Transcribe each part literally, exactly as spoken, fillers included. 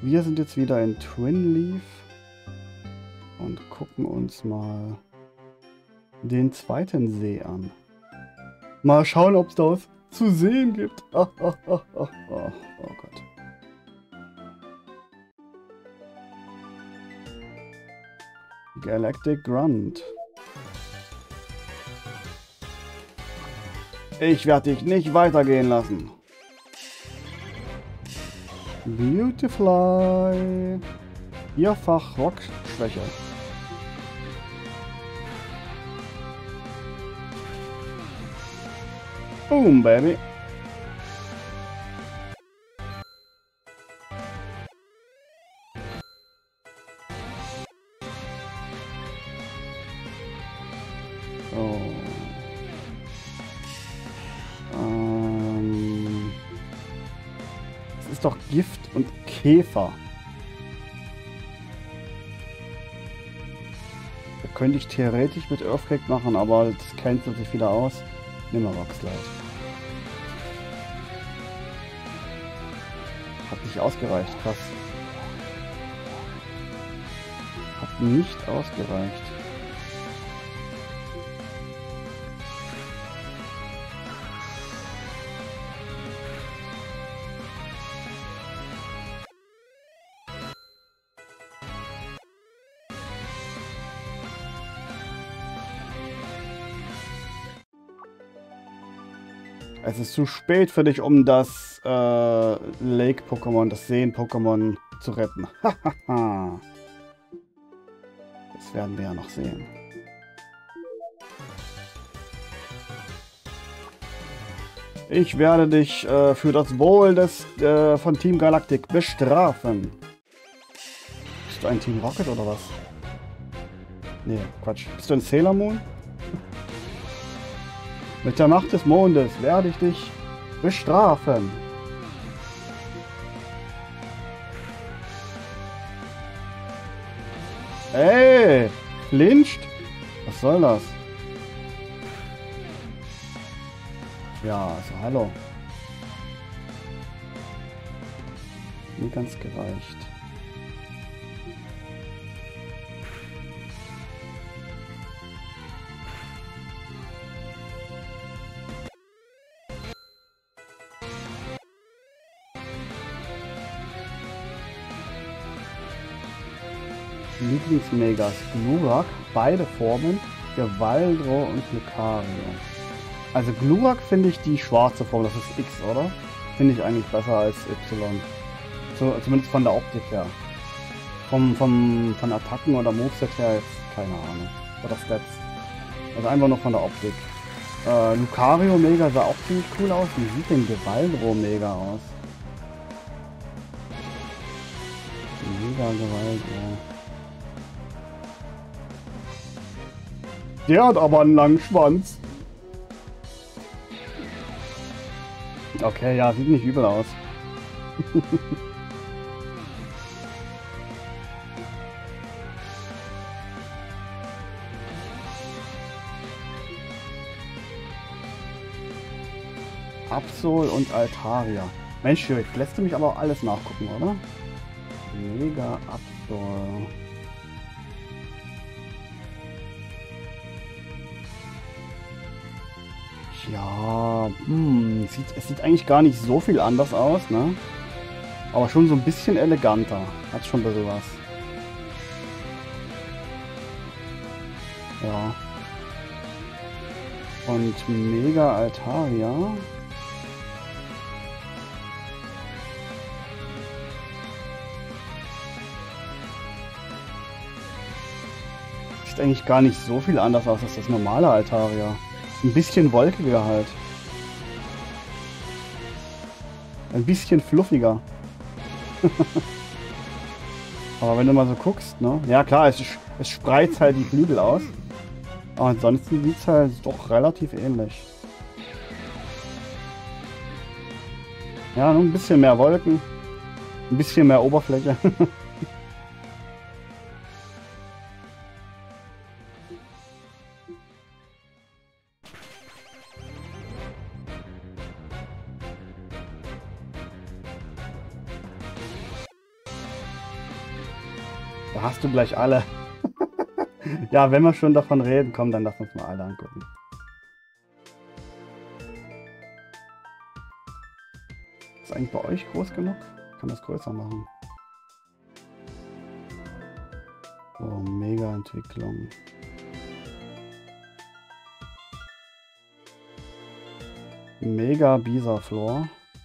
Wir sind jetzt wieder in Twin Leaf und gucken uns mal den zweiten See an. Mal schauen, ob es da was zu sehen gibt. Ah, ah, ah, ah, ah. Oh Gott. Galactic Grunt. Ich werde dich nicht weitergehen lassen. Beautifly. Vierfach Rockschwäche. Boom, baby. So. Ähm. Es ist doch Gift und Käfer. Da könnte ich theoretisch mit Earthquake machen, aber das cancelt sich wieder aus. Nimm mal Rockslide. Hat nicht ausgereicht, krass. Hat nicht ausgereicht. Es ist zu spät für dich, um das äh, Lake-Pokémon, das Seen-Pokémon zu retten. Das werden wir ja noch sehen. Ich werde dich äh, für das Wohl des äh, von Team Galactic bestrafen. Bist du ein Team Rocket oder was? Nee, Quatsch. Bist du ein Sailor Moon? Mit der Macht des Mondes werde ich dich bestrafen. Ey, flincht? Was soll das? Ja, also hallo. Nie ganz gereicht. Lieblingsmegas Glurak, beide Formen, Gewaldro und Lucario. Also Glurak finde ich die schwarze Form, das ist X, oder? Finde ich eigentlich besser als Y. So, zumindest von der Optik her. Vom, vom, von Attacken oder Moveset her jetzt keine Ahnung. Oder Stats. Also einfach nur von der Optik. Äh, Lucario Mega sah auch ziemlich cool aus. Wie sieht denn Gewaldro Mega aus? Mega Gewaldro. Der hat aber einen langen Schwanz. Okay, ja, sieht nicht übel aus. Absol und Altaria. Mensch, jetzt lässt du mich aber auch alles nachgucken, oder? Mega Absol. Ja, hm, sieht, es sieht eigentlich gar nicht so viel anders aus, ne? Aber schon so ein bisschen eleganter. Hat schon ein bisschen was. Ja. Und Mega Altaria. Sieht eigentlich gar nicht so viel anders aus als das normale Altaria. Ein bisschen wolkiger halt. Ein bisschen fluffiger. Aber wenn du mal so guckst, ne? Ja klar, es, es spreizt halt die Flügel aus. Aber ansonsten sieht es halt doch relativ ähnlich. Ja, nur ein bisschen mehr Wolken. Ein bisschen mehr Oberfläche. Da hast du gleich alle. Ja, wenn wir schon davon reden, komm, dann lass uns mal alle angucken. Ist eigentlich bei euch groß genug? Ich kann das größer machen. So, mega Entwicklung. Mega Bisaflor.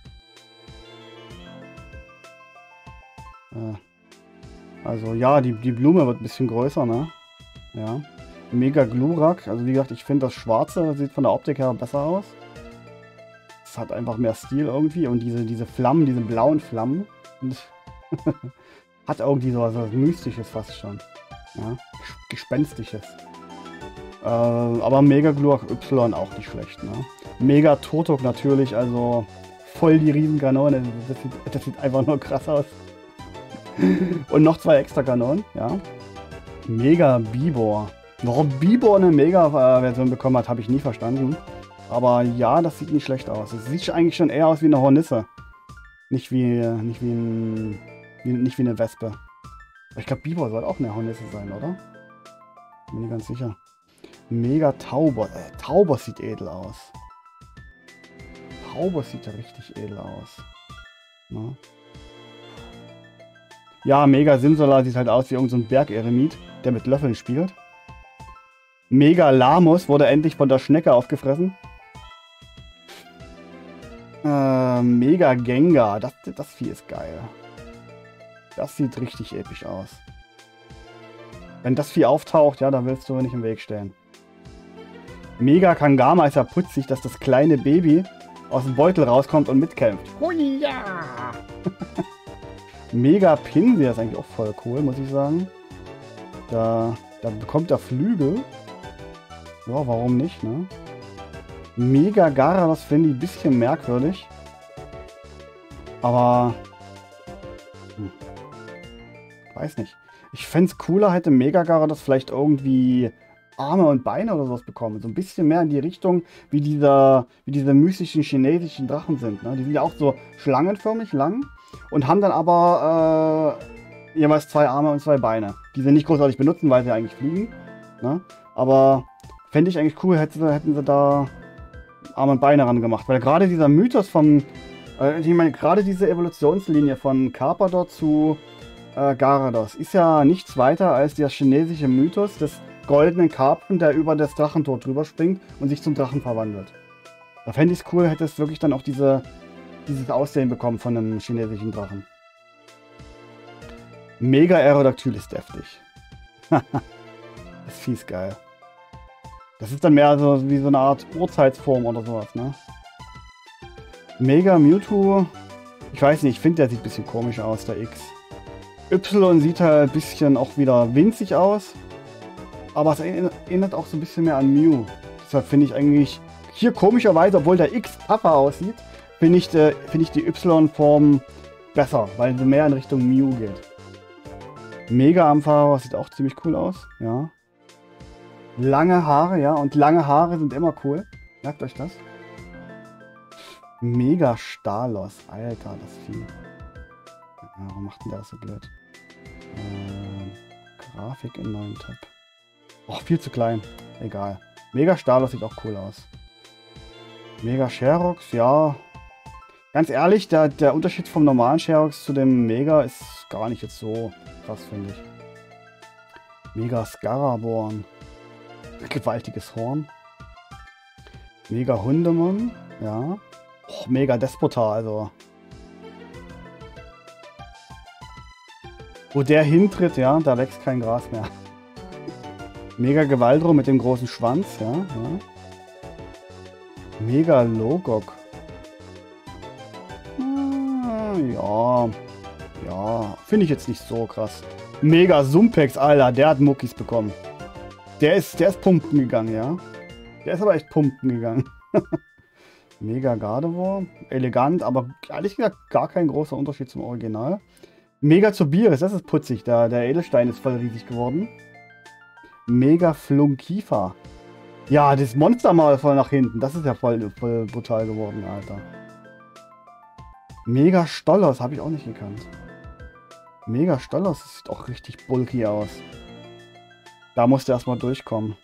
Äh, also ja, die, die Blume wird ein bisschen größer, ne? Ja. Mega Glurak. Also wie gesagt, ich finde das Schwarze sieht von der Optik her besser aus. Es hat einfach mehr Stil irgendwie. Und diese, diese Flammen, diese blauen Flammen. Hat irgendwie so was Mystisches fast schon. Ja. Gespenstisches. Äh, aber Mega Glurak Y auch nicht schlecht, ne? Mega Turtok natürlich, also voll die Riesenkanone. Das sieht, das sieht einfach nur krass aus. Und noch zwei extra Kanonen, ja. Mega Bibor. Warum Bibor eine Mega-Version bekommen hat, habe ich nie verstanden. Aber ja, das sieht nicht schlecht aus. Es sieht eigentlich schon eher aus wie eine Hornisse. Nicht wie, nicht wie, ein, wie, nicht wie eine Wespe. Ich glaube, Bibor soll auch eine Hornisse sein, oder? Bin mir ganz sicher. Mega Tauber. Äh, Tauber sieht edel aus. Tauber sieht ja richtig edel aus. Na? Ja, Mega Simsola sieht halt aus wie irgendein so Bergeremit, der mit Löffeln spielt. Mega Lamus wurde endlich von der Schnecke aufgefressen. Äh, Mega Gengar, das, das Vieh ist geil. Das sieht richtig episch aus. Wenn das Vieh auftaucht, ja, dann willst du nicht im Weg stehen. Mega Kangama ist ja putzig, dass das kleine Baby aus dem Beutel rauskommt und mitkämpft. Hui, ja! Mega Pinsir ist eigentlich auch voll cool, muss ich sagen. Da, da bekommt er Flügel. Ja, warum nicht, ne? Mega Gyarados finde ich ein bisschen merkwürdig. Aber... Hm, weiß nicht. Ich fände es cooler, hätte Mega Gyarados vielleicht irgendwie Arme und Beine oder sowas bekommen. So ein bisschen mehr in die Richtung, wie, dieser, wie diese mystischen chinesischen Drachen sind. Ne? Die sind ja auch so schlangenförmig lang. Und haben dann aber äh, jeweils zwei Arme und zwei Beine. Die sie nicht großartig benutzen, weil sie eigentlich fliegen. Ne? Aber fände ich eigentlich cool, hätten sie, hätten sie da Arme und Beine ran gemacht. Weil gerade dieser Mythos von, äh, ich meine, gerade diese Evolutionslinie von Carpador zu äh, Gyarados ist ja nichts weiter als der chinesische Mythos des goldenen Karpfen, der über das Drachentor drüber springt und sich zum Drachen verwandelt. Da fände ich es cool, hätte es wirklich dann auch diese dieses Aussehen bekommen von einem chinesischen Drachen. Mega Aerodactyl ist deftig. Das Vieh ist geil. Das ist dann mehr so wie so eine Art Urzeitsform oder sowas, ne? Mega Mewtwo. Ich weiß nicht, ich finde, der sieht ein bisschen komisch aus, der X. Y sieht halt ein bisschen auch wieder winzig aus. Aber es erinnert auch so ein bisschen mehr an Mew. Deshalb finde ich eigentlich hier komischerweise, obwohl der X tougher aussieht, finde ich, äh, find ich die Y-Form besser, weil sie mehr in Richtung Mew geht. Mega Ampharos sieht auch ziemlich cool aus, ja. Lange Haare, ja, und lange Haare sind immer cool. Merkt euch das. Mega Stalos, Alter, das Vieh. Ja, warum macht denn der das so blöd? Ähm, Grafik in neuen Tab. Och, viel zu klein. Egal. Mega Stalos sieht auch cool aus. Mega Sherox, ja. Ganz ehrlich, der, der Unterschied vom normalen Sherox zu dem Mega ist gar nicht jetzt so krass, finde ich. Mega Scaraborn. Gewaltiges Horn. Mega Hundemon, ja. Oh, Mega Despotar, also. Wo der hintritt, ja, da wächst kein Gras mehr. Mega Gewaldro mit dem großen Schwanz, ja. ja. Mega Logok. Ja, ja, finde ich jetzt nicht so krass. Mega Sumpex, Alter, der hat Muckis bekommen. Der ist, der ist pumpen gegangen, ja. Der ist aber echt pumpen gegangen. Mega Gardevoir, elegant, aber ehrlich gesagt gar kein großer Unterschied zum Original. Mega Zobiris, das ist putzig, der, der Edelstein ist voll riesig geworden. Mega Flunkifa. Ja, das Monster mal voll nach hinten, das ist ja voll, voll brutal geworden, Alter. Mega Stollos, habe ich auch nicht gekannt. Mega Stolos, das sieht auch richtig bulky aus. Da musst du erstmal durchkommen.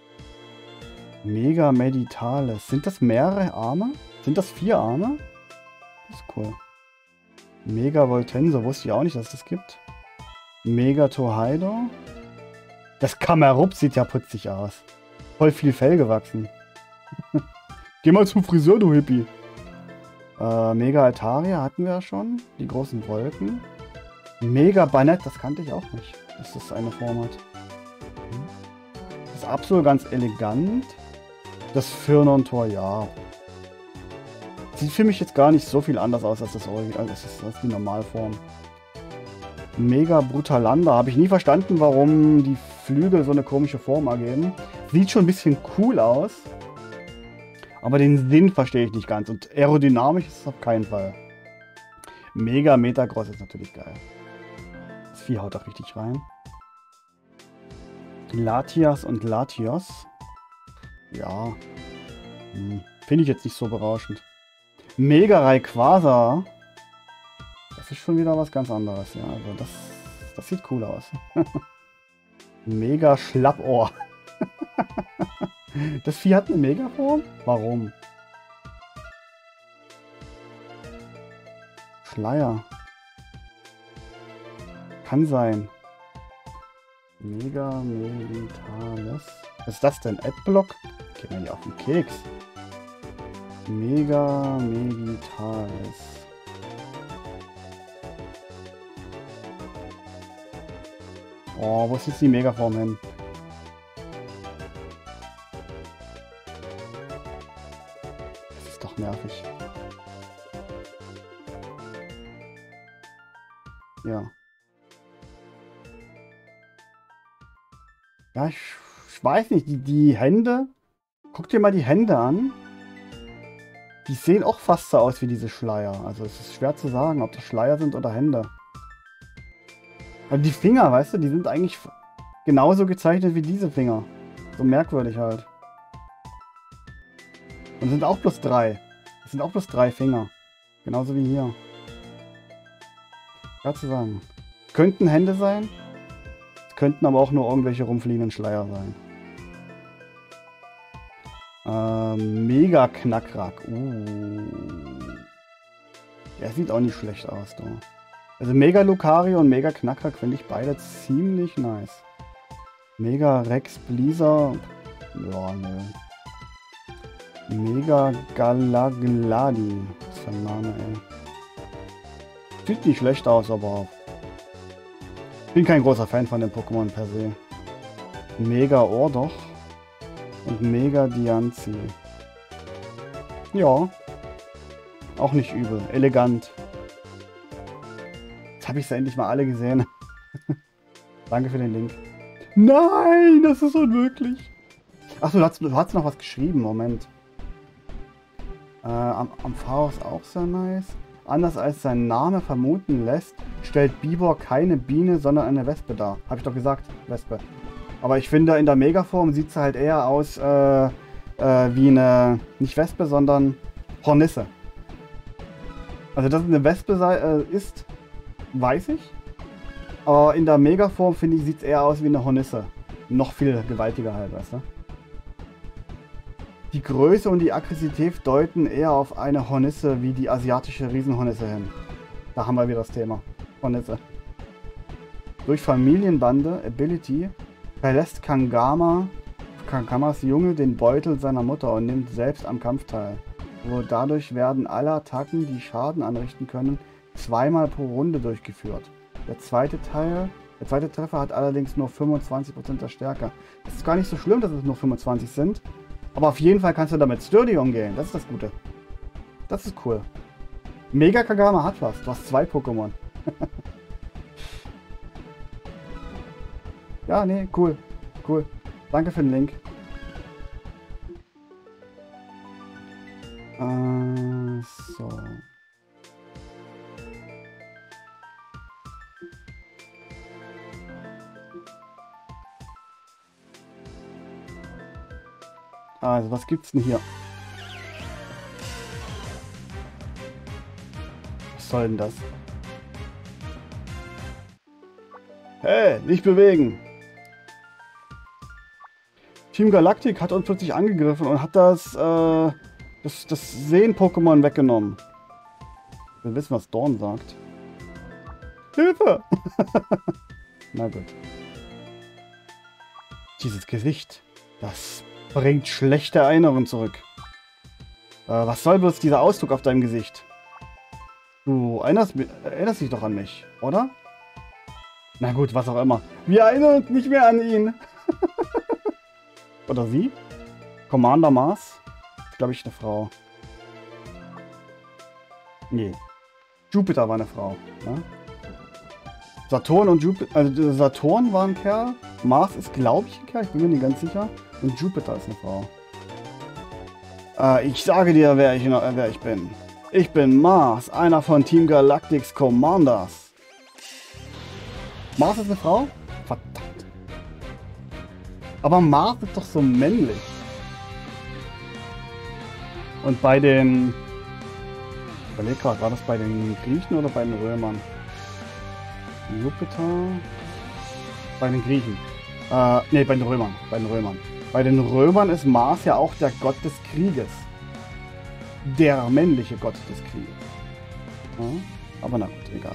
Mega Meditales. Sind das mehrere Arme? Sind das vier Arme? Das ist cool. Mega Voltenso, wusste ich auch nicht, dass es das gibt. Mega Torheido. Das Kamerup sieht ja putzig aus. Voll viel Fell gewachsen. Geh mal zum Friseur, du Hippie. Äh, Mega Altaria hatten wir ja schon. Die großen Wolken. Mega Banett, das kannte ich auch nicht, dass das eine Form hat. Das Absol ganz elegant. Das Firnon-Tor, ja. Sieht für mich jetzt gar nicht so viel anders aus als das Original, als, das, als die Normalform. Mega Brutalanda. Habe ich nie verstanden, warum die Flügel so eine komische Form ergeben. Sieht schon ein bisschen cool aus. Aber den Sinn verstehe ich nicht ganz. Und aerodynamisch ist es auf keinen Fall. Mega Metagross ist natürlich geil. Das Vieh haut auch richtig rein. Latias und Latios. Ja. Hm. Finde ich jetzt nicht so berauschend. Mega Rayquaza. Das ist schon wieder was ganz anderes. Ja, also das, das sieht cool aus. Mega Schlappohr. Das Vieh hat eine Megaform? Warum? Schleier. Kann sein. Mega Meditales. Was ist das denn? Adblock? Geht mir hier auf den Keks. Mega Meditales. Oh, wo ist jetzt die Megaform hin? Das ist doch nervig. Ja. Ja, ich, ich weiß nicht, die, die Hände. Guck dir mal die Hände an. Die sehen auch fast so aus wie diese Schleier. Also es ist schwer zu sagen, ob das Schleier sind oder Hände. Also die Finger, weißt du, die sind eigentlich genauso gezeichnet wie diese Finger. So merkwürdig halt. Und sind auch bloß drei. Das sind auch bloß drei Finger. Genauso wie hier. Schwer zu sagen. Könnten Hände sein. Es könnten aber auch nur irgendwelche rumfliegenden Schleier sein. Ähm, Mega Knackrack. Uh. Der sieht auch nicht schlecht aus, du. Also Mega Lucario und Mega Knackrack finde ich beide ziemlich nice. Mega Rex Blizzard. Ja, ne. Mega Galagladi. Was für ein Name, ey. Sieht nicht schlecht aus, aber ich bin kein großer Fan von den Pokémon per se. Mega Ordoch und Mega Diancie. Ja. Auch nicht übel. Elegant. Jetzt habe ich sie endlich mal alle gesehen. Danke für den Link. Nein, das ist unmöglich. Achso, du hast, du hast noch was geschrieben. Moment. Äh, am, am Pharos auch sehr nice. Anders als sein Name vermuten lässt, stellt Bibor keine Biene, sondern eine Wespe dar. Habe ich doch gesagt, Wespe. Aber ich finde, in der Megaform sieht sie halt eher aus äh, äh, wie eine, nicht Wespe, sondern Hornisse. Also, dass es eine Wespe sei, äh, ist, weiß ich. Aber in der Megaform, finde ich, sieht es eher aus wie eine Hornisse. Noch viel gewaltiger halt, weißt du? Die Größe und die Aggressivität deuten eher auf eine Hornisse wie die asiatische Riesenhornisse hin. Da haben wir wieder das Thema. Hornisse. Durch Familienbande, Ability, verlässt Kangama, Kangamas Junge den Beutel seiner Mutter und nimmt selbst am Kampf teil. So, dadurch werden alle Attacken, die Schaden anrichten können, zweimal pro Runde durchgeführt. Der zweite Teil, der zweite Treffer hat allerdings nur fünfundzwanzig Prozent der Stärke. Es ist gar nicht so schlimm, dass es nur fünfundzwanzig sind. Aber auf jeden Fall kannst du damit sturdy umgehen. Das ist das Gute. Das ist cool. Mega Kagama hat was. Du hast zwei Pokémon. Ja, nee, cool. Cool. Danke für den Link. Äh, so. Also, was gibt's denn hier? Was soll denn das? Hey, nicht bewegen! Team Galactic hat uns plötzlich angegriffen und hat das, äh, das, das Seen-Pokémon weggenommen. Ich will wissen, was Dorn sagt. Hilfe! Na gut. Dieses Gesicht, das bringt schlechte Erinnerungen zurück. Äh, was soll bloß dieser Ausdruck auf deinem Gesicht? Du erinnerst, erinnerst dich doch an mich, oder? Na gut, was auch immer. Wir erinnern uns nicht mehr an ihn. Oder sie? Commander Mars? Glaube ich, eine Frau. Nee. Jupiter war eine Frau. Ne? Saturn und Jupiter. Also Saturn war ein Kerl. Mars ist, glaube ich, ein Kerl. Ich bin mir nicht ganz sicher. Und Jupiter ist eine Frau. Äh, ich sage dir, wer ich, äh, wer ich bin. Ich bin Mars, einer von Team Galactics Commanders. Mars ist eine Frau? Verdammt. Aber Mars ist doch so männlich. Und bei den... Ich überlege gerade, war das bei den Griechen oder bei den Römern? Jupiter... Bei den Griechen. Äh, ne, bei den Römern. Bei den Römern. Bei den Römern ist Mars ja auch der Gott des Krieges. Der männliche Gott des Krieges. Ja, aber na gut, egal.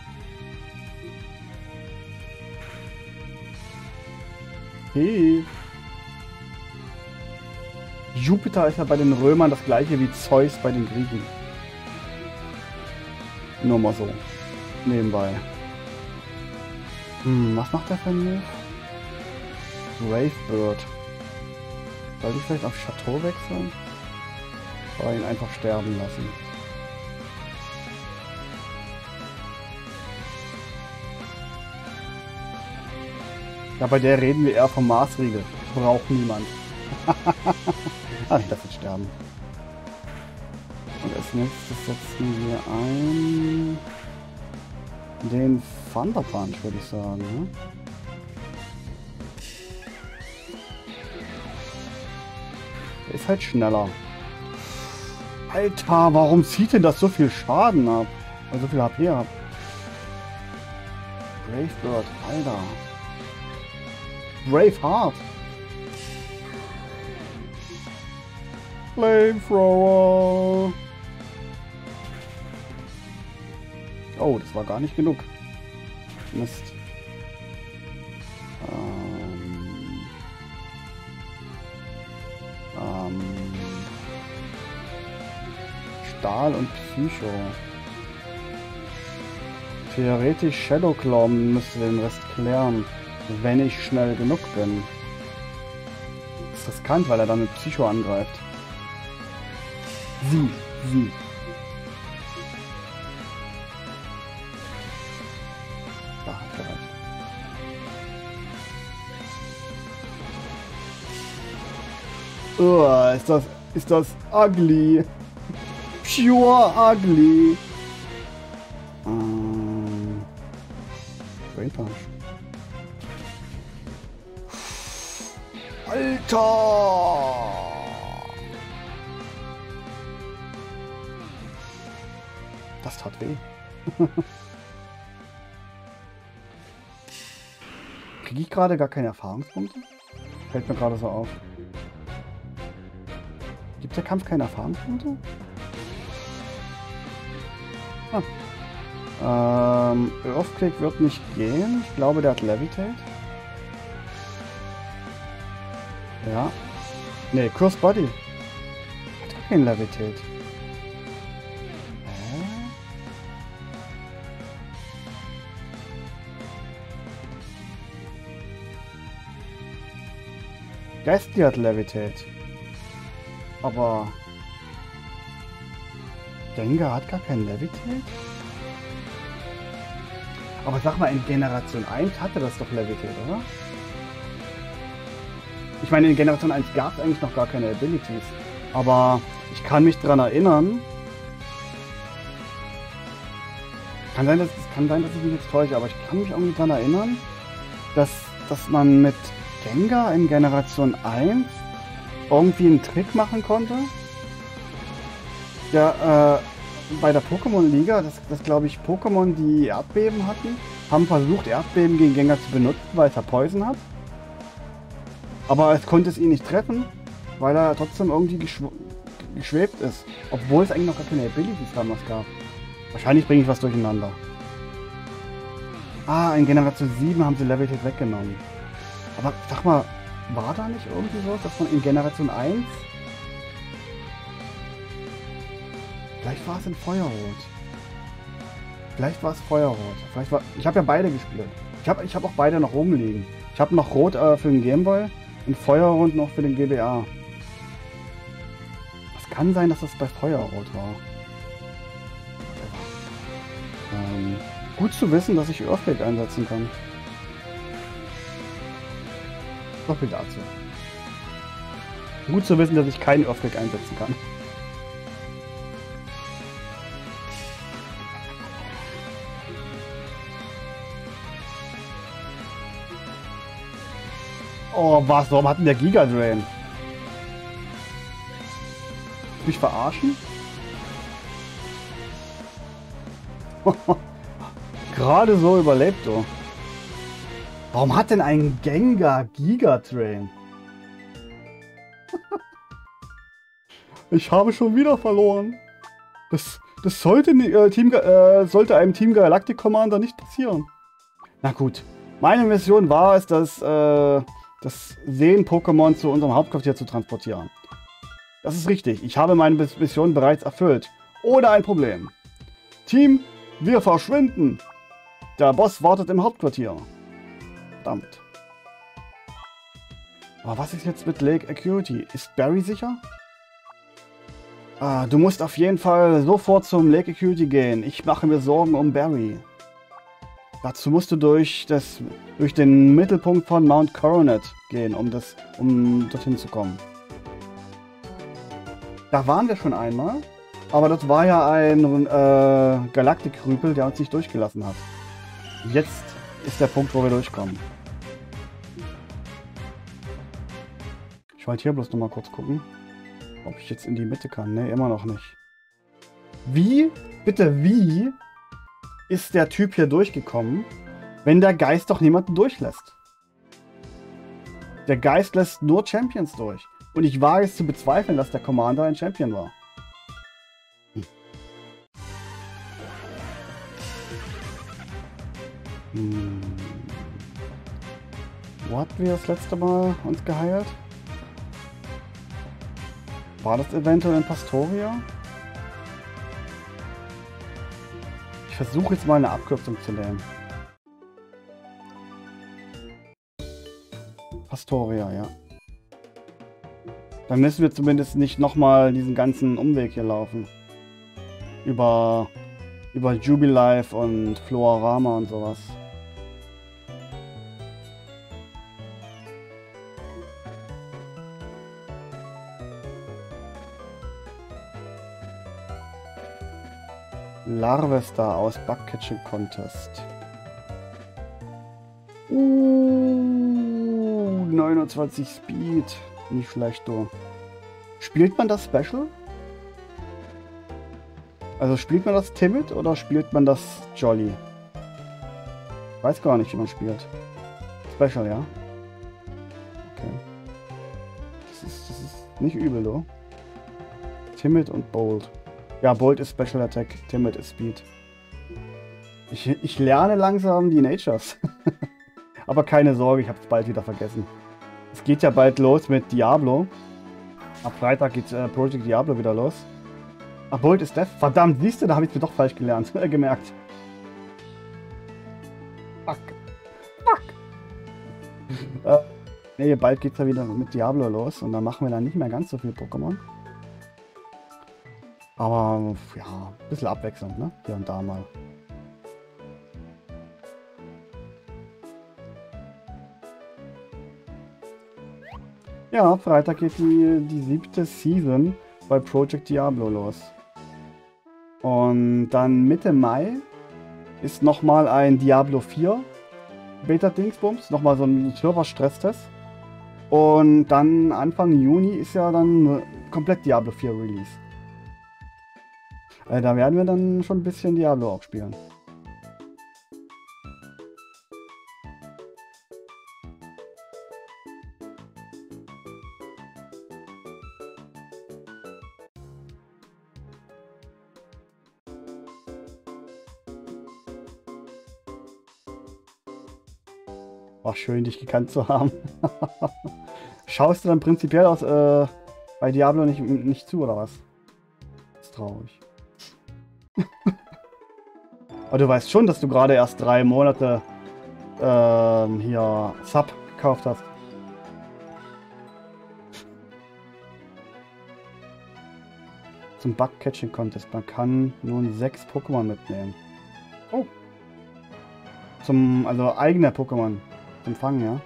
Hey. Jupiter ist ja bei den Römern das gleiche wie Zeus bei den Griechen. Nur mal so. Nebenbei. Hm, was macht der für ein Move? Bravebird. Sollte ich vielleicht auf Chateau wechseln? Oder ihn einfach sterben lassen? Ja, bei der reden wir eher vom Maßriegel. Braucht niemand. Ah, ich lasse ihn sterben. Und als nächstes setzen wir ein... den Thunder Punch, würde ich sagen. Ne? Der ist halt schneller. Alter, warum zieht denn das so viel Schaden ab? Also so viel H P ab. Bravebird, Alter. Braveheart. Flamethrower. Oh, das war gar nicht genug. Mist. Ähm. Ähm. Stahl und Psycho. Theoretisch Shadow Claw müsste den Rest klären, wenn ich schnell genug bin. Das ist riskant, weil er dann mit Psycho angreift. Sie, sie. Da hat gereicht. Oh, ist das, ist das ugly. Pure ugly. Ähm. Great Punch. Alter! Das tat weh. Kriege ich gerade gar keine Erfahrungspunkte? Fällt mir gerade so auf. Gibt der Kampf keine Erfahrungspunkte? Ah. Ähm, Earthquake wird nicht gehen. Ich glaube, der hat Levitate. Ja. Ne, Curse Body. Hat gar kein Levitate. Hä? Gastly hat Levitate. Aber... Gengar hat gar kein Levitate? Aber sag mal, in Generation eins hatte das doch Levitate, oder? Ich meine, in Generation eins gab es eigentlich noch gar keine Abilities. Aber ich kann mich daran erinnern. Kann sein, dass, es kann sein, dass ich mich jetzt täusche, aber ich kann mich irgendwie daran erinnern, dass, dass man mit Gengar in Generation eins irgendwie einen Trick machen konnte. Ja, äh, bei der Pokémon-Liga, dass, dass glaube ich Pokémon, die Erdbeben hatten, haben versucht, Erdbeben gegen Gengar zu benutzen, weil es er Poison hat. Aber es konnte es ihn nicht treffen, weil er trotzdem irgendwie geschw geschwebt ist. Obwohl es eigentlich noch gar keine Abilities damals gab. Wahrscheinlich bringe ich was durcheinander. Ah, in Generation sieben haben sie Levelität weggenommen. Aber sag mal, war da nicht irgendwie so, dass man in Generation eins... Vielleicht war es in Feuerrot. Vielleicht war es Feuerrot. Vielleicht war... Ich habe ja beide gespielt. Ich habe ich hab auch beide noch rumliegen. Ich habe noch Rot äh, für den Gameboy und Feuerrot noch für den G B A. Es kann sein, dass das bei Feuerrot war. Ähm, gut zu wissen, dass ich Earthquake einsetzen kann. So viel dazu. Gut zu wissen, dass ich keinen Earthquake einsetzen kann. Oh, was? Warum hat denn der Giga Drain? Mich verarschen? Gerade so überlebt du. Warum hat denn ein Gengar Giga Drain? Ich habe schon wieder verloren. Das, das sollte, äh, Team, äh, sollte einem Team Galactic Commander nicht passieren. Na gut. Meine Mission war es, dass äh, das Seen-Pokémon zu unserem Hauptquartier zu transportieren. Das ist richtig. Ich habe meine Mission bereits erfüllt. Ohne ein Problem. Team, wir verschwinden. Der Boss wartet im Hauptquartier. Verdammt. Aber was ist jetzt mit Lake Acuity? Ist Barry sicher? Ah, du musst auf jeden Fall sofort zum Lake Acuity gehen. Ich mache mir Sorgen um Barry. Dazu musst du durch, das, durch den Mittelpunkt von Mount Coronet gehen, um, das, um dorthin zu kommen. Da waren wir schon einmal, aber das war ja ein äh, Galaktik-Rüpel, der uns nicht durchgelassen hat. Jetzt ist der Punkt, wo wir durchkommen. Ich wollte hier bloß noch mal kurz gucken, ob ich jetzt in die Mitte kann. Ne, immer noch nicht. Wie? Bitte wie? Ist der Typ hier durchgekommen, wenn der Geist doch niemanden durchlässt? Der Geist lässt nur Champions durch. Und ich wage es zu bezweifeln, dass der Commander ein Champion war. Hm. Hm. Wo hatten wir das letzte Mal uns geheilt? War das eventuell in Pastoria? Ich versuche jetzt mal eine Abkürzung zu nehmen. Pastoria, ja. Dann müssen wir zumindest nicht nochmal diesen ganzen Umweg hier laufen. Über, über Jubilife und Florama und sowas. Larvestar aus Bug-Catching Contest. Uh, neunundzwanzig Speed. Nicht schlecht, du. Spielt man das Special? Also spielt man das Timid oder spielt man das Jolly? Ich weiß gar nicht, wie man spielt. Special, ja? Okay. Das ist, das ist nicht übel, du. Timid und Bold. Ja, Bold ist Special Attack, Timid ist Speed. Ich, ich lerne langsam die Natures. Aber keine Sorge, ich habe es bald wieder vergessen. Es geht ja bald los mit Diablo. Ab Freitag geht äh, Project Diablo wieder los. Ach, Bold ist Death. Verdammt, siehst du, da habe ich es mir doch falsch gelernt, äh, gemerkt. Fuck. Fuck. äh, nee, bald geht es ja wieder mit Diablo los und dann machen wir dann nicht mehr ganz so viel Pokémon. Aber ja, ein bisschen Abwechslung, ne? Hier und da mal. Ja, Freitag geht die, die siebte Season bei Project Diablo los. Und dann Mitte Mai ist nochmal ein Diablo vier Beta-Dingsbums, nochmal so ein Server-Stresstest. Und dann Anfang Juni ist ja dann komplett Diablo vier Release. Äh, da werden wir dann schon ein bisschen Diablo auch spielen. War schön, dich gekannt zu haben. Schaust du dann prinzipiell aus äh, bei Diablo nicht, nicht zu, oder was? Das ist traurig. Aber du weißt schon, dass du gerade erst drei Monate ähm, hier Sub gekauft hast. Zum Bug-Catching-Contest. Man kann nun sechs Pokémon mitnehmen. Oh. Zum, also eigene Pokémon. Zum Fangen, ja.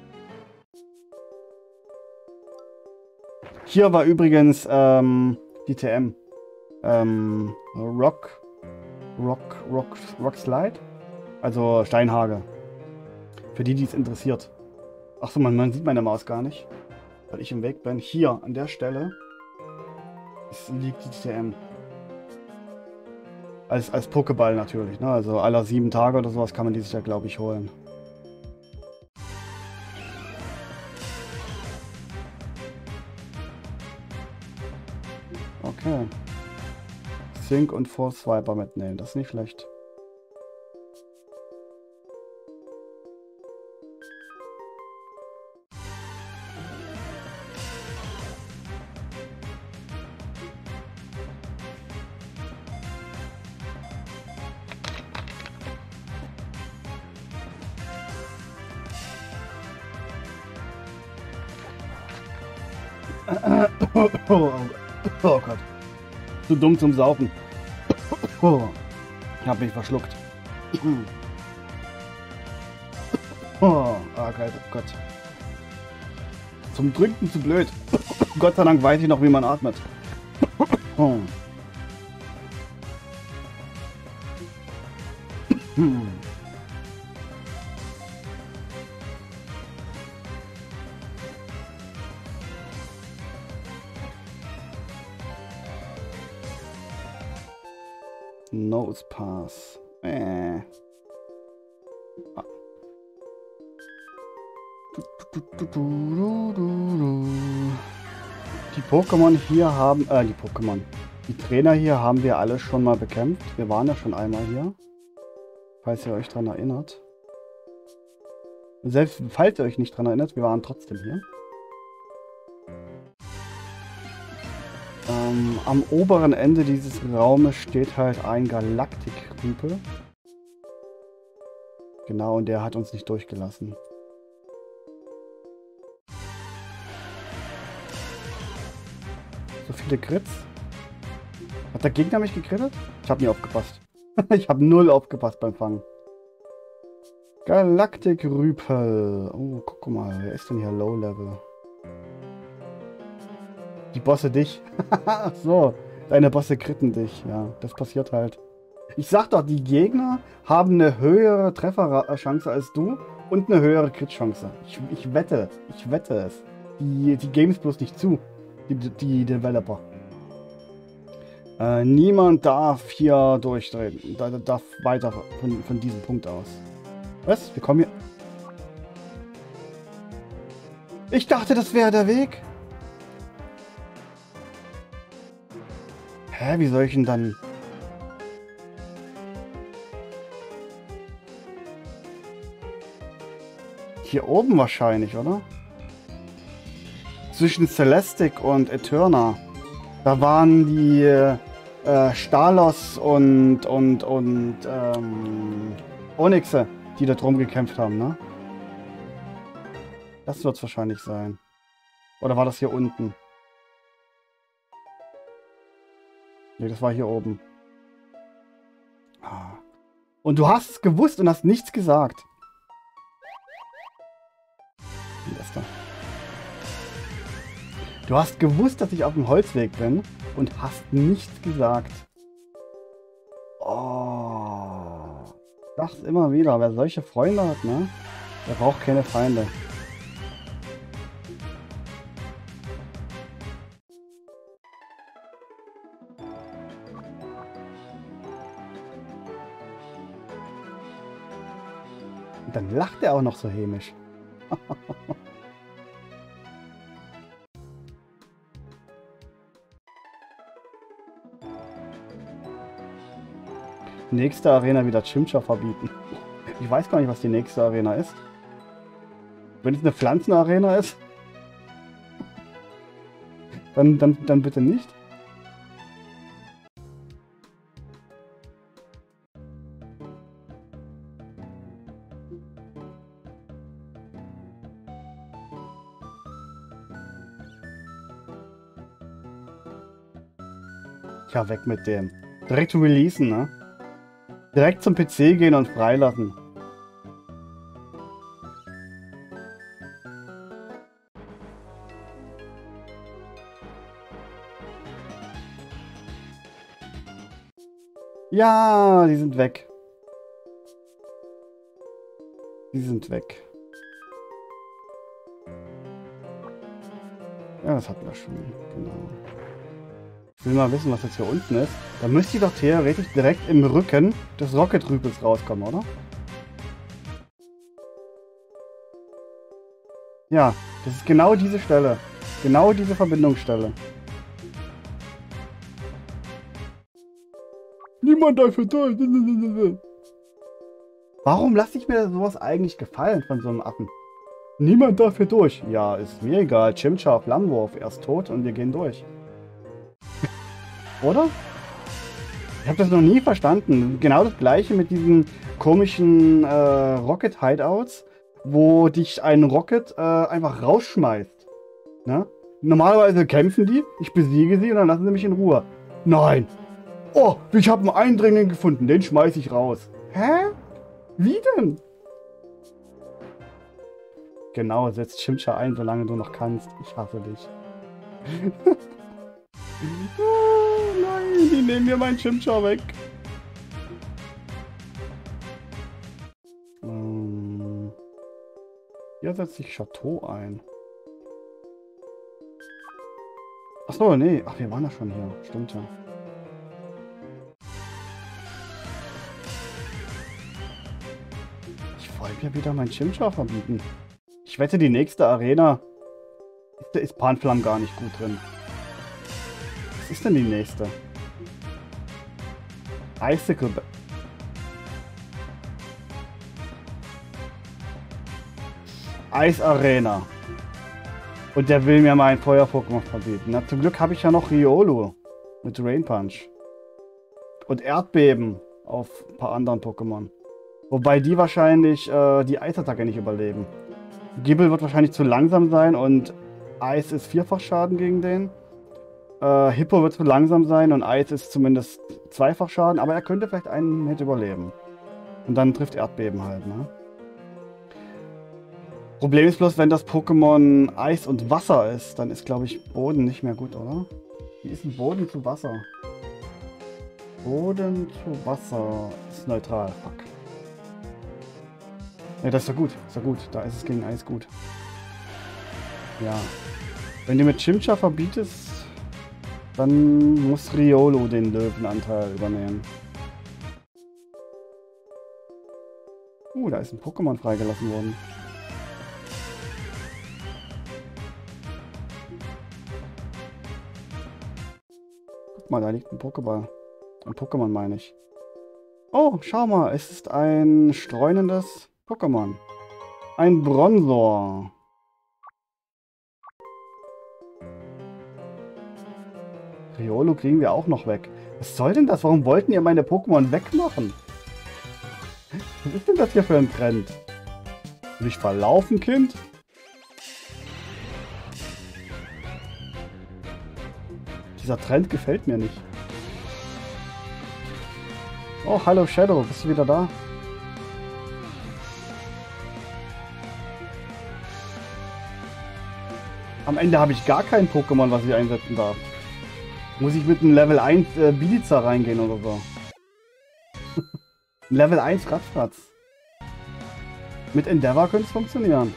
Hier war übrigens ähm, die T M. Ähm, Rock, Rock, Rock, Rock Slide. Also Steinhage. Für die, die es interessiert. Achso, man, man sieht meine Maus gar nicht. Weil ich im Weg bin. Hier, an der Stelle. Es liegt die T M. Als, als Pokéball natürlich, ne? Also aller sieben Tage oder sowas kann man die sich ja, glaube ich, holen. Okay. Sync und Force Swiper mitnehmen, das ist nicht schlecht. Oh, oh, oh Gott. Zu dumm zum Saufen. Oh. Ich hab mich verschluckt. Oh, ah, geil, oh Gott. Zum Trinken zu blöd. Gott sei Dank weiß ich noch, wie man atmet. Oh. Nose Pass. Äh. Ah. Die Pokémon hier haben, äh, die Pokémon. Die Trainer hier haben wir alle schon mal bekämpft. Wir waren ja schon einmal hier. Falls ihr euch dran erinnert. Selbst falls ihr euch nicht dran erinnert, wir waren trotzdem hier. Ähm, am oberen Ende dieses Raumes steht halt ein Galaktik-Rüpel. Genau, und der hat uns nicht durchgelassen. So viele Crits. Hat der Gegner mich gekrittet? Ich habe nie aufgepasst. Ich habe null aufgepasst beim Fangen. Galaktik-Rüpel. Oh, guck mal, wer ist denn hier Low-Level? Die Bosse dich. Ach so, deine Bosse kritten dich. Ja, das passiert halt. Ich sag doch, die Gegner haben eine höhere Trefferchance als du und eine höhere Crit-Chance. Ich, ich wette, ich wette es. Die, die geben es bloß nicht zu, die, die Developer. Äh, niemand darf hier durchdrehen. Da, darf weiter von, von diesem Punkt aus. Was? Wir kommen hier... Ich dachte, das wäre der Weg. Hä, wie soll ich denn dann... Hier oben wahrscheinlich, oder? Zwischen Celestic und Eterna. Da waren die äh, Stalos und, und, und ähm, Onyxe, die da drum gekämpft haben, ne? Das wird es wahrscheinlich sein. Oder war das hier unten? Ne, das war hier oben. Ah. Und du hast es gewusst und hast nichts gesagt. Du hast gewusst, dass ich auf dem Holzweg bin und hast nichts gesagt. Oh. Sag's immer wieder, wer solche Freunde hat, ne? Der braucht keine Feinde. Und dann lacht er auch noch so hämisch. Nächste Arena wieder Chimchar verbieten. Ich weiß gar nicht, was die nächste Arena ist. Wenn es eine Pflanzenarena ist, dann, dann, dann bitte nicht. Ja, weg mit dem. Direkt releasen, ne? Direkt zum P C gehen und freilassen. Ja, die sind weg. Die sind weg. Ja, das hatten wir schon. Genau. Ich will mal wissen, was jetzt hier unten ist. Da müsste ich doch theoretisch direkt im Rücken des Rocket-Rüpels rauskommen, oder? Ja, das ist genau diese Stelle. Genau diese Verbindungsstelle. Niemand dafür durch. Warum lasse ich mir sowas eigentlich gefallen von so einem Affen? Niemand dafür durch. Ja, ist mir egal. Chimchar, Flammenwurf, er ist tot und wir gehen durch. Oder? Ich habe das noch nie verstanden. Genau das gleiche mit diesen komischen äh, Rocket-Hideouts, wo dich ein Rocket äh, einfach rausschmeißt. Ne? Normalerweise kämpfen die, ich besiege sie und dann lassen sie mich in Ruhe. Nein! Oh, ich habe einen Eindringling gefunden, den schmeiße ich raus. Hä? Wie denn? Genau, setz Chimchar ein, solange du noch kannst. Ich hasse dich. Oh nein, die nehmen mir meinen Chimchar weg. Hm. Hier setze ich Chateau ein. Achso, nee. Ach, wir waren ja schon hier. Stimmt ja. Ich wollte mir wieder meinen Chimchar verbieten. Ich wette, die nächste Arena ist, da ist Panflam gar nicht gut drin. Was ist denn die nächste? Icicle. Eis Arena. Und der will mir mein Feuer-Pokémon verbieten. Na, zum Glück habe ich ja noch Riolu mit Rain Punch. Und Erdbeben auf ein paar anderen Pokémon. Wobei die wahrscheinlich äh, die Eisattacke nicht überleben. Gibbel wird wahrscheinlich zu langsam sein und Eis ist Vierfachschaden gegen den. Äh, Hippo wird zu langsam sein und Eis ist zumindest Zweifachschaden, aber er könnte vielleicht einen Hit überleben. Und dann trifft Erdbeben halt, ne? Problem ist bloß, wenn das Pokémon Eis und Wasser ist, dann ist, glaube ich, Boden nicht mehr gut, oder? Wie ist ein Boden zu Wasser? Boden zu Wasser ist neutral, fuck. Ja, das ist ja gut, ist ja gut. Da ist es gegen Eis gut. Ja. Wenn du mit Chimchar verbietest, dann muss Riolu den Löwenanteil übernehmen. Uh, da ist ein Pokémon freigelassen worden. Guck mal, da liegt ein Pokéball. Ein Pokémon meine ich. Oh, schau mal, es ist ein streunendes Pokémon. Ein Bronzor. Riolu kriegen wir auch noch weg. Was soll denn das? Warum wollten ihr meine Pokémon wegmachen? Was ist denn das hier für ein Trend? Mich verlaufen, Kind? Dieser Trend gefällt mir nicht. Oh, hallo Shadow, bist du wieder da? Am Ende habe ich gar kein Pokémon, was ich einsetzen darf. Muss ich mit einem Level eins äh, Biliza reingehen oder so. Level eins Ratzfatz. Mit Endeavor könnte es funktionieren.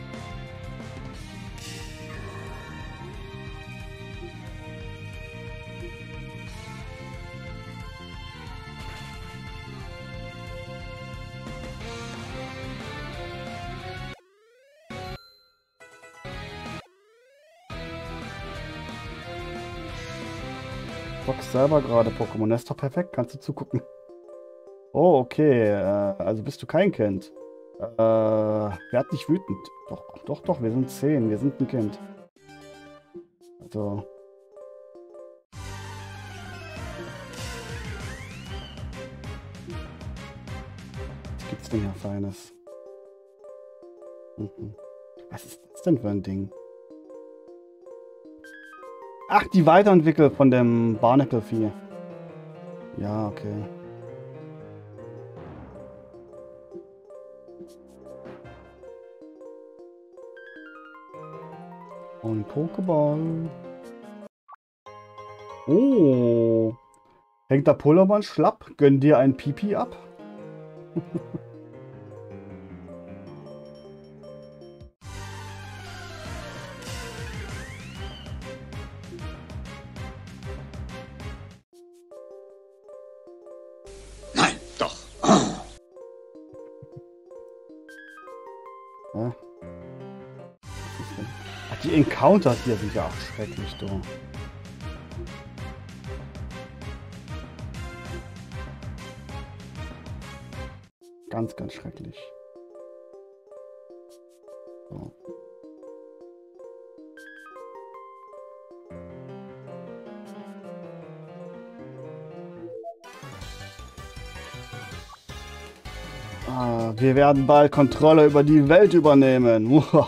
Box selber gerade Pokémon. Das ist doch perfekt, kannst du zugucken. Oh, okay. Äh, also bist du kein Kind. Äh, werd nicht wütend. Doch, doch, doch, wir sind zehn. Wir sind ein Kind. Also. Was gibt's denn hier Feines? Mhm. Was ist das denn für ein Ding? Ach, die Weiterentwicklung von dem Barnacle-Vieh. Ja, okay. Und Pokéball. Oh. Hängt der Pullermann schlapp? Gönn dir ein Pipi ab? Nein, doch. Ja. Ach, die Encounter hier sind ja auch schrecklich, du. Ganz, ganz schrecklich. So. Ah, wir werden bald Kontrolle über die Welt übernehmen.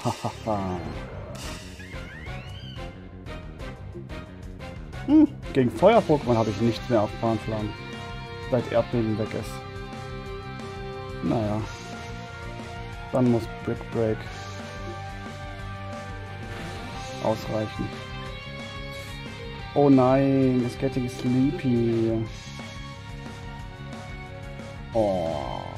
hm, gegen Feuer-Pokémon habe ich nichts mehr auf Fahnenflammen. Seit Erdbeben weg ist. Naja. Dann muss Brick Break ausreichen. Oh nein, it's getting sleepy. Oh.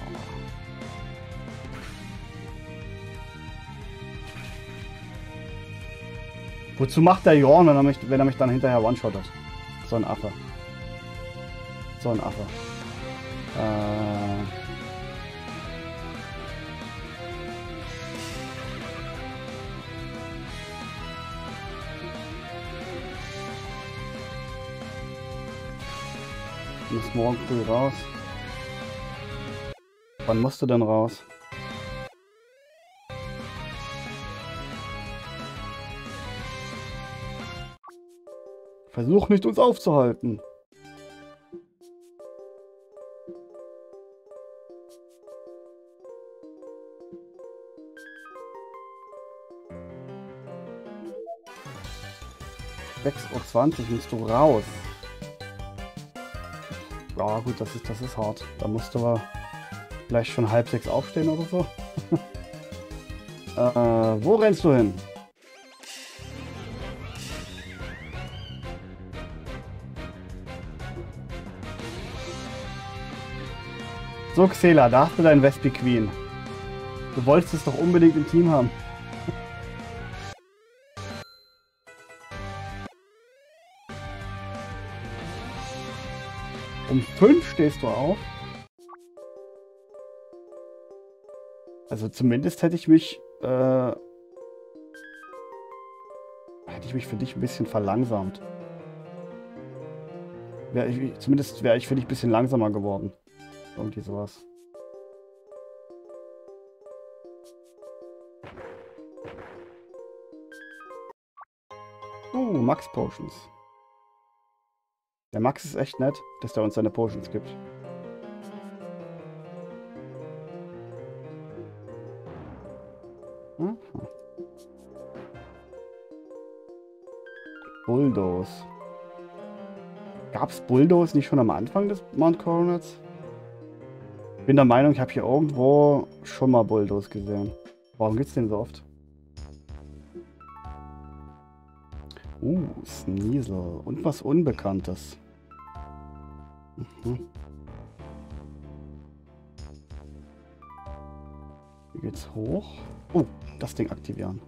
Wozu macht der Jorn, wenn er mich, wenn er mich dann hinterher one-shottet? So ein Affe. So ein Affe. Äh... Ich muss morgen früh raus. Wann musst du denn raus? Versuch nicht, uns aufzuhalten. sechs Uhr zwanzig musst du raus. Ja gut, das ist, das ist hart. Da musst du aber vielleicht schon halb sechs aufstehen oder so. äh, wo rennst du hin? So, Xela, da hast du dein Vespi Queen. Du wolltest es doch unbedingt im Team haben. Um fünf stehst du auf. Also zumindest hätte ich mich äh, hätte ich mich für dich ein bisschen verlangsamt. Wär ich, zumindest wäre ich für dich ein bisschen langsamer geworden. Irgendwie sowas. Oh, Max Potions. Der Max ist echt nett, dass der uns seine Potions gibt. Mhm. Bulldoze. Gab es Bulldoze nicht schon am Anfang des Mount Coronets? Ich bin der Meinung, ich habe hier irgendwo schon mal Bulldoze gesehen. Warum gibt's den so oft? Uh, Sneasel. Und was Unbekanntes. Mhm. Hier geht's hoch. Oh, das Ding aktivieren.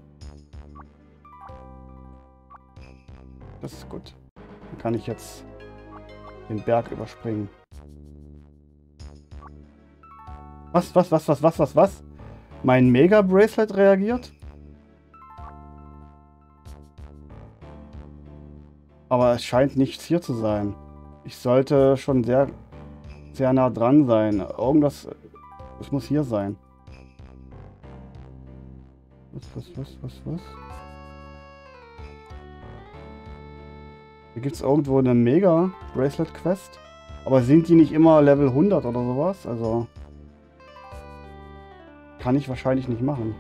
Das ist gut. Dann kann ich jetzt den Berg überspringen. Was, was, was, was, was, was, was? Mein Mega Bracelet reagiert? Aber es scheint nichts hier zu sein. Ich sollte schon sehr, sehr nah dran sein. Irgendwas, es muss hier sein. Was, was, was, was, was? Hier gibt es irgendwo eine Mega Bracelet Quest. Aber sind die nicht immer Level hundert oder sowas? Also kann ich wahrscheinlich nicht machen.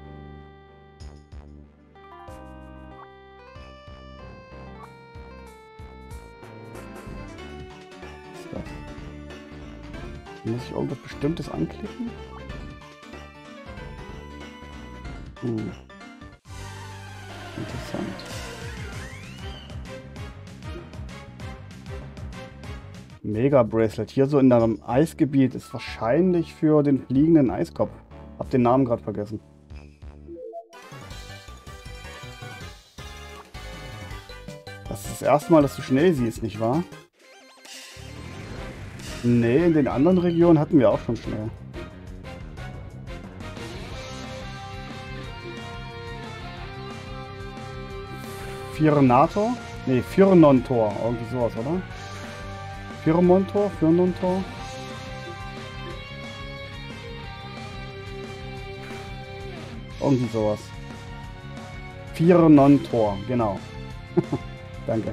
Was ist das? Muss ich irgendwas Bestimmtes anklicken? Hm. Interessant. Mega Bracelet. Hier so in einem Eisgebiet ist wahrscheinlich für den fliegenden Eiskopf. Hab den Namen gerade vergessen. Das ist das erste Mal, dass du schnell siehst, nicht wahr? Nee, in den anderen Regionen hatten wir auch schon schnell. Firnator? Nee, Firnontor. Irgendwie sowas, oder? Firmontor? Firnontor? Irgendwie sowas. Firnontor, genau. Danke.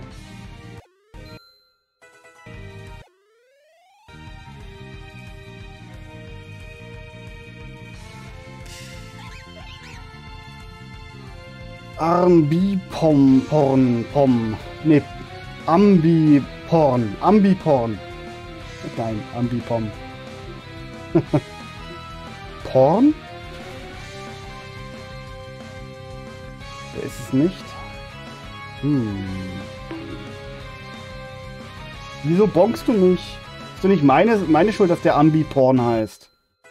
Ambipom, Porn, Pom. Ne, Ambiporn. Ambiporn. Nein, Ambipom. Porn? Wer ist es nicht? Hm. Wieso bonkst du mich? Ist doch nicht meine, meine Schuld, dass der Ambiporn heißt.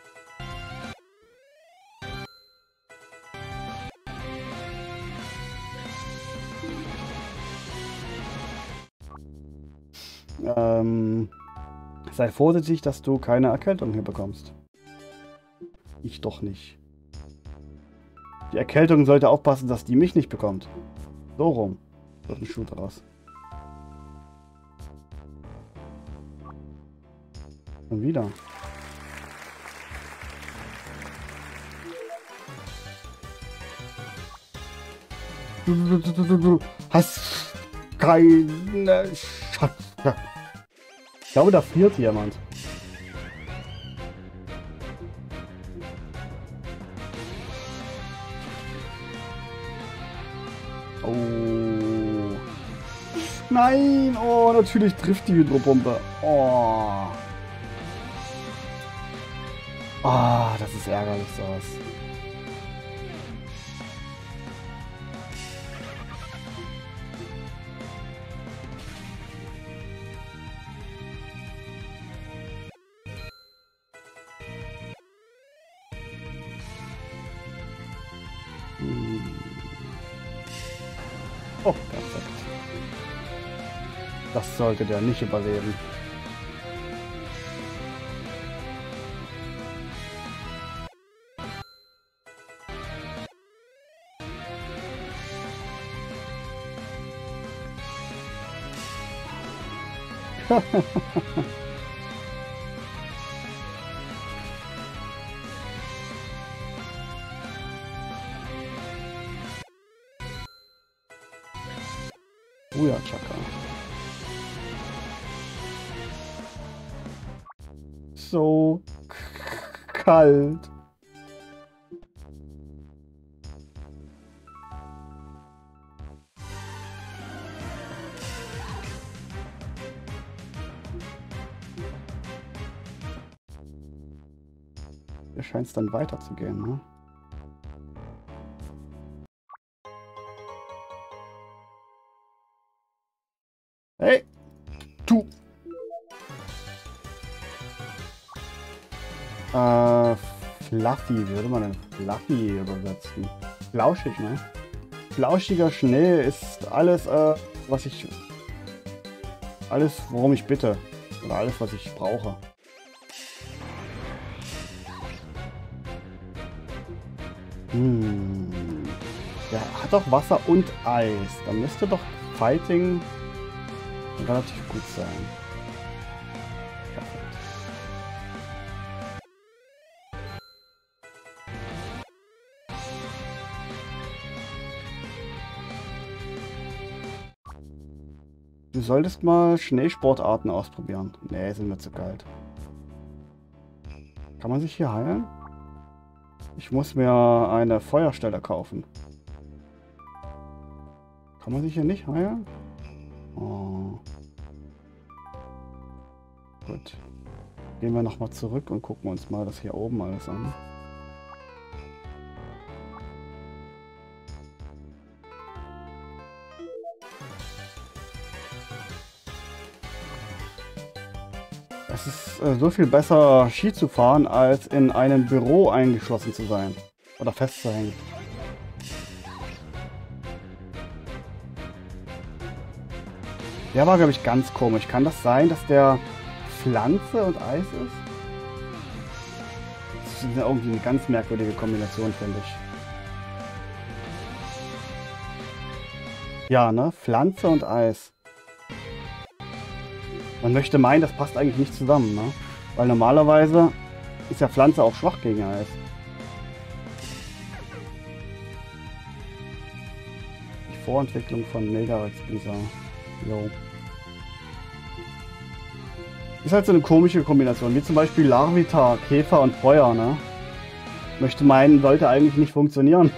Ähm, sei vorsichtig, dass du keine Erkältung hier bekommst. Ich doch nicht. Die Erkältung sollte aufpassen, dass die mich nicht bekommt. So rum. Wird ein Schuh draus. Und wieder. Du, du, du, du, du hast keine Chance. Ich glaube, da friert jemand. Oh. Nein! Oh, natürlich trifft die Hydropumpe. Oh. Ah, oh, das ist ärgerlich sowas. Oh, perfekt. Das sollte der nicht überleben. Uja, Chaka. So kalt. Hier scheint es dann weiterzugehen, ne? Hey! Du! Äh, Fluffy, wie würde man denn Fluffy übersetzen? Flauschig, ne? Flauschiger Schnee ist alles, äh, was ich... Alles, worum ich bitte. Oder alles, was ich brauche. Hm. Der hat doch Wasser und Eis. Da müsste doch Fighting relativ gut sein. Perfekt. Du solltest mal Schneesportarten ausprobieren. Nee, sind mir zu kalt. Kann man sich hier heilen? Ich muss mir eine Feuerstelle kaufen. Kann man sich hier nicht heilen? Oh. Gut. Gehen wir nochmal zurück und gucken uns mal das hier oben alles an. Es ist äh, so viel besser, Ski zu fahren, als in einem Büro eingeschlossen zu sein. Oder festzuhängen. Der war, glaube ich, ganz komisch. Kann das sein, dass der Pflanze und Eis ist? Das ist ja irgendwie eine ganz merkwürdige Kombination, finde ich. Ja, ne? Pflanze und Eis. Man möchte meinen, das passt eigentlich nicht zusammen, ne? Weil normalerweise ist ja Pflanze auch schwach gegen Eis. Die Vorentwicklung von Megarex Blizzard. Jo. Ist halt so eine komische Kombination, wie zum Beispiel Larvitar, Käfer und Feuer, ne? Möchte meinen, sollte eigentlich nicht funktionieren.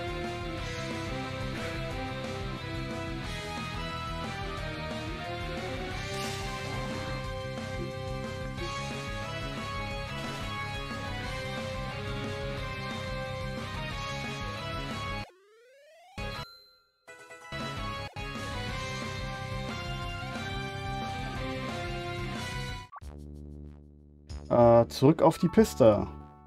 Äh, zurück auf die Piste.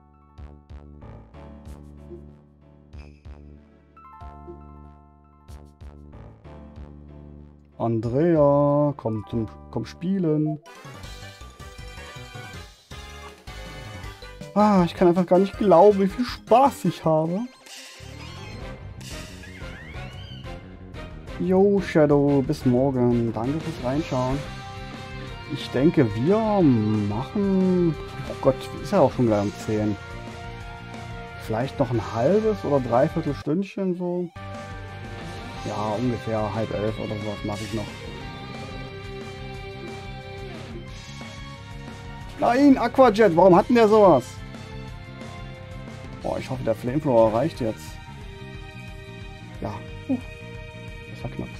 Andrea, komm zum komm spielen. Ah, ich kann einfach gar nicht glauben, wie viel Spaß ich habe. Yo, Shadow, bis morgen. Danke fürs Reinschauen. Ich denke, wir machen... Oh Gott, ist ja auch schon gleich um zehn. Vielleicht noch ein halbes oder dreiviertel Stündchen so. Ja, ungefähr halb elf oder sowas mache ich noch. Nein, Aquajet, warum hatten der sowas? Boah, ich hoffe, der Flamethrower reicht jetzt. Ja, uh, das war knapp.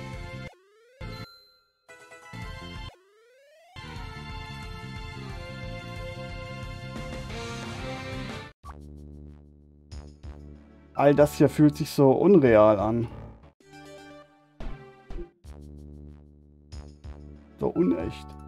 All das hier fühlt sich so unreal an. So unecht.